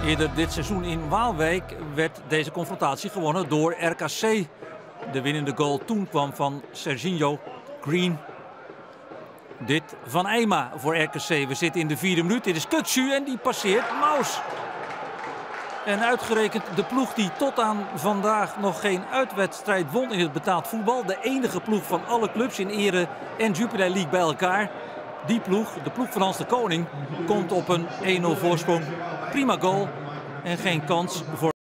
Eerder dit seizoen in Waalwijk werd deze confrontatie gewonnen door RKC. De winnende goal toen kwam van Serginho Green. Dit van Eijma voor RKC. We zitten in de 4e minuut. Dit is Kukçu en die passeert Maus. En uitgerekend de ploeg die tot aan vandaag nog geen uitwedstrijd won in het betaald voetbal. De enige ploeg van alle clubs in Ere en Jupiler League bij elkaar. Die ploeg, de ploeg van Hans de Koning, komt op een 1-0 voorsprong. Prima goal en geen kans voor